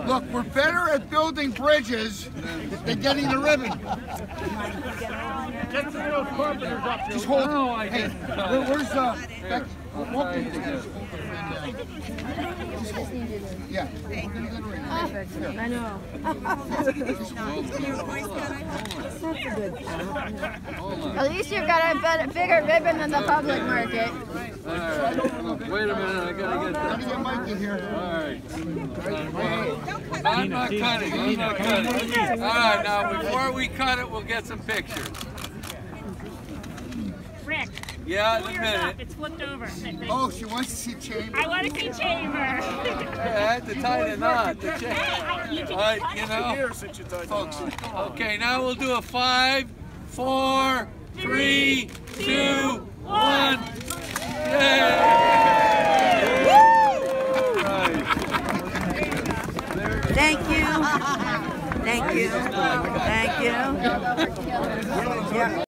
Look, we're better at building bridges than getting the ribbon. Get some of those carpenters up here. Just hold it. No, I Hey, didn't. where's Becky? Walk in. Yeah. I know. At least you've got a bigger ribbon than the public market. All right. Wait a minute, I gotta get Let me get Mike in here. All right. I'm not cutting. I'm not cutting. All right, now before we cut it, we'll get some pictures. Rick. Yeah, in Pull a yours minute. up. It's flipped over. Oh, she wants to see Chamber. I want to see Chamber. I had to tie the knot. The chain. All right, you know. Folks. Okay, now we'll do a 5, 4, 3, 2, 1. Yay! Thank you. Thank you. Thank you.